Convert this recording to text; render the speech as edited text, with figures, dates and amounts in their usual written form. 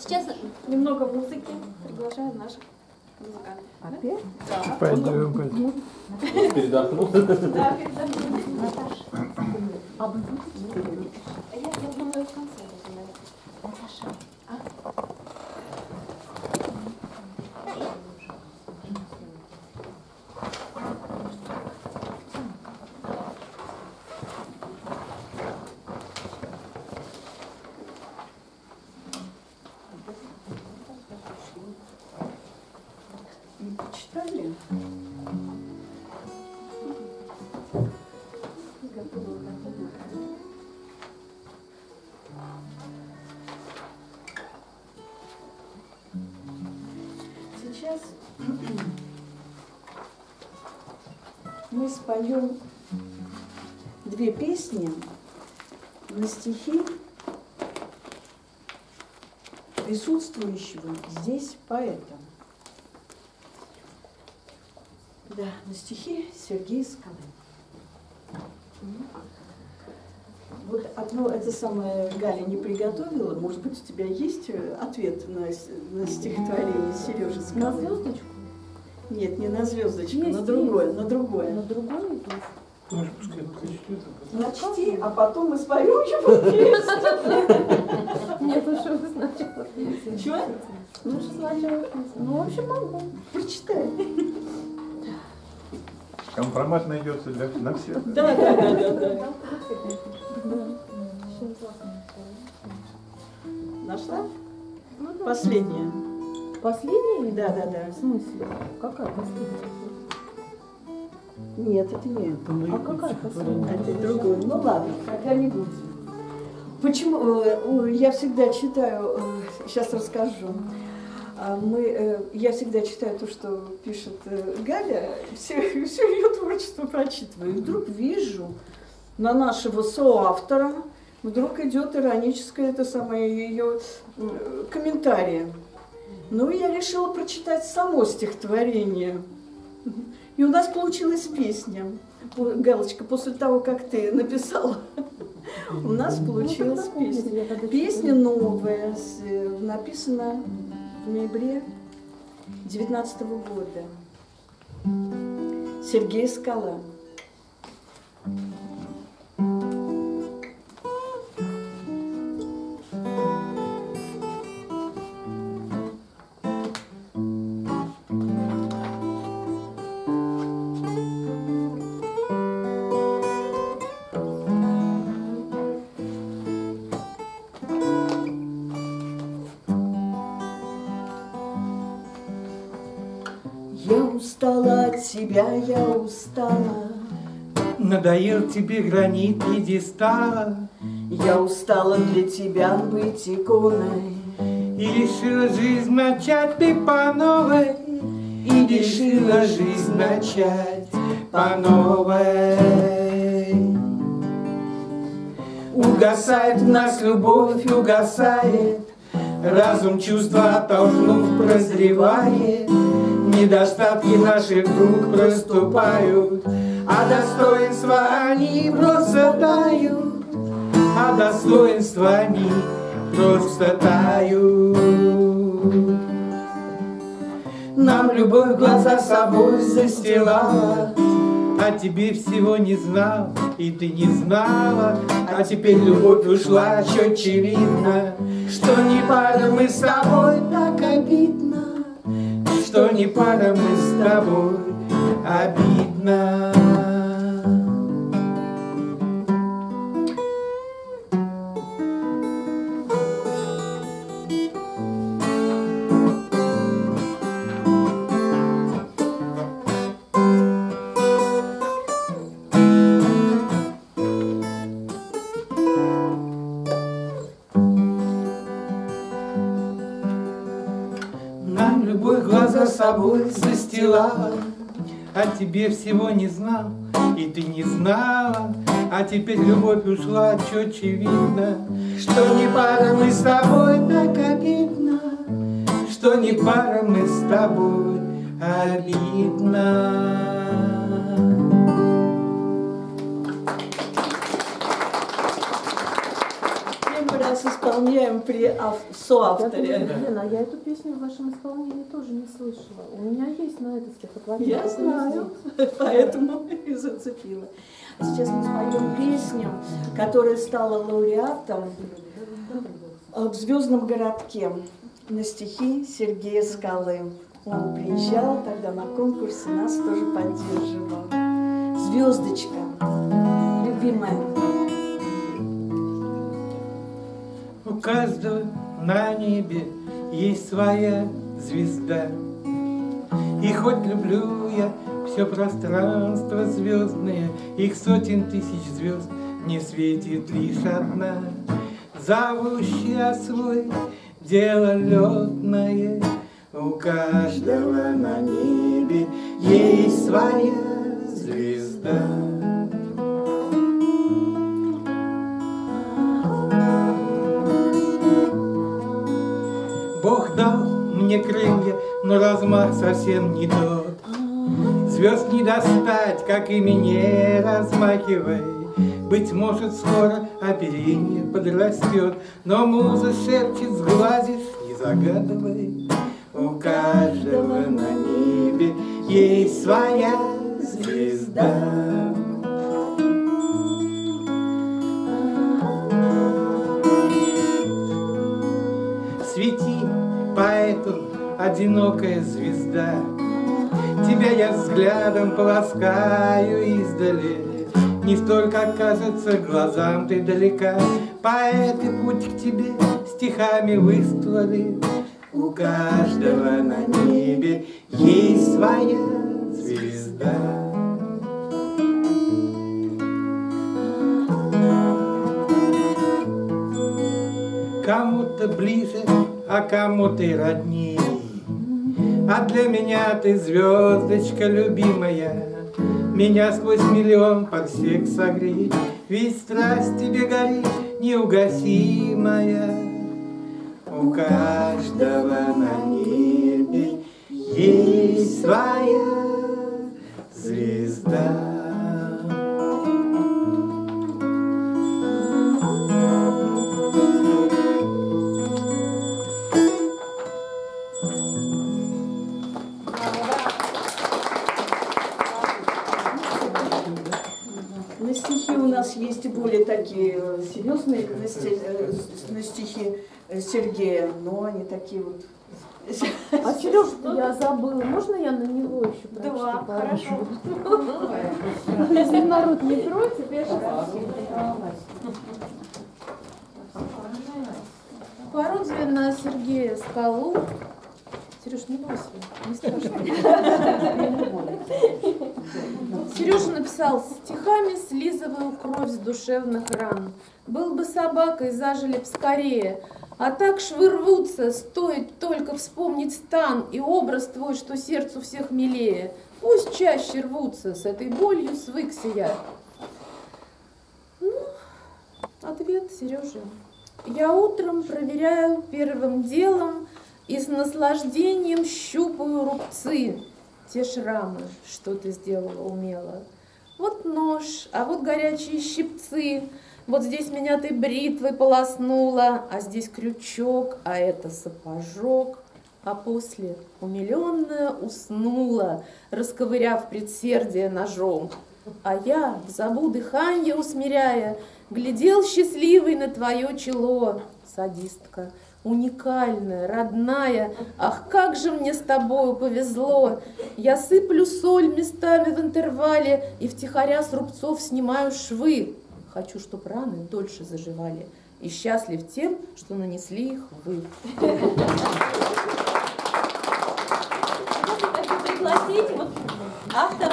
Сейчас немного музыки. Приглашаю наших музыкантов. Опять? Да. Пойдем, пойдем. Передохнул. Да, передохнул. Наташа, а вы будете? Я думаю, в конце. Наташа, Не почитали? Сейчас мы споем две песни на стихи присутствующего здесь поэта. Да, на стихи Сергея Скалы. Вот одно это самое Галя не приготовила. Может быть, у тебя есть ответ на стихотворение Сережи Скалы? на звездочку? Нет, не на звездочку, Есть, на другое, есть. на другое. На другой есть. Может, пускай прочтет, а Начти, а потом мы споем его песню. Нет, лучше вы сначала песни. Чего? Лучше сначала песни. Ну, в общем, могу. Прочитай. Компромат найдется на всех. Да. Да. Нашла? Ну, да. Последняя. Последняя? Да. В смысле? Какая последняя? Нет, это не это. А какая последняя? Это другое. Ну ладно, когда-нибудь. Почему? Я всегда читаю, сейчас расскажу. Я всегда читаю то, что пишет Галя, все ее творчество прочитываю. И вдруг вижу на нашего соавтора, вдруг идет ироническое это самое ее комментарий. Ну, и я решила прочитать само стихотворение. И у нас получилась песня. Галочка, после того, как ты написала, у нас получилась песня. Песня новая, написана в ноябре 2019 года. Сергей Скала. Я устала от тебя, я устала. надоел тебе гранит пьедестала, Я устала для тебя быть иконой. и решила жизнь начать ты по новой, И решила жизнь начать по новой. Угасает в нас любовь, угасает, разум чувства оттолкнув прозревает, недостатки наших вдруг проступают, а достоинства они просто тают, а достоинства они просто тают. Нам любовь глаза собой застилала, а тебе всего не знал, и ты не знала, а теперь любовь ушла, четче видно, что не пара мы с тобой, так обидно, что не пара мы с тобой, обидно. Нам любовь глаза собой застилала, а тебе всего не знал, и ты не знала, а теперь любовь ушла, четче видно, что не пара мы с тобой, так обидно, что не пара мы с тобой, обидно. Первый раз исполняла исполняем при соавторе. Лена, а я эту песню в вашем исполнении тоже не слышала. У меня есть на это стихотворение. Я знаю, поэтому и зацепила. А сейчас мы споем песню, которая стала лауреатом в «Звездном городке» на стихи Сергея Скалы. Он приезжал тогда на конкурсе, нас тоже поддерживал. «Звездочка, любимая». У каждого на небе есть своя звезда. И хоть люблю я все пространство звездное, их сотен тысяч звезд не светит лишь одна, зовущая свой дело летное. У каждого на небе есть своя звезда. Бог дал мне крылья, но размах совсем не тот. Звезд не достать, как и мне размахивай. Быть может, скоро оперение подрастет, но муза шепчет, сглазишь, не загадывай. У каждого на небе есть своя звезда. Свети, поэту, одинокая звезда, тебя я взглядом полоскаю издали. Не столько кажется глазам ты далека, поэт и путь к тебе стихами выстлали. У каждого на небе есть своя звезда. Кому-то ближе, а кому-то и родней. А для меня ты звездочка любимая, меня сквозь миллион парсек согрей, ведь страсть тебе горит неугасимая. У каждого на небе есть своя звезда. На стихи у нас есть и более такие серьезные, на стихи Сергея, но они такие вот. А Сереж, я забыла. Можно я на него еще прочту? Да, хорошо. Если народ не против, я сейчас... Пародия на Сергея Скалу. Сереж, не бойся, не страшно. Сережа написал: стихами слизываю кровь с душевных ран. Был бы собакой, зажили б скорее. А так швы рвутся, стоит только вспомнить стан и образ твой, что сердцу всех милее. Пусть чаще рвутся, с этой болью свыкся я. Ну, ответ Сережи. Я утром проверяю первым делом и с наслаждением щупаю рубцы, те шрамы, что ты сделала умело. Вот нож, а вот горячие щипцы. Вот здесь меня ты бритвой полоснула, а здесь крючок, а это сапожок. А после умиленная уснула, расковыряв предсердие ножом. А я, в забу дыханье усмиряя, глядел счастливый на твое чело. Садистка, уникальная, родная, ах, как же мне с тобою повезло. Я сыплю соль местами в интервале и втихаря с рубцов снимаю швы. Хочу, чтоб раны дольше заживали, и счастлив тем, что нанесли их вы. Можно пригласить вот автора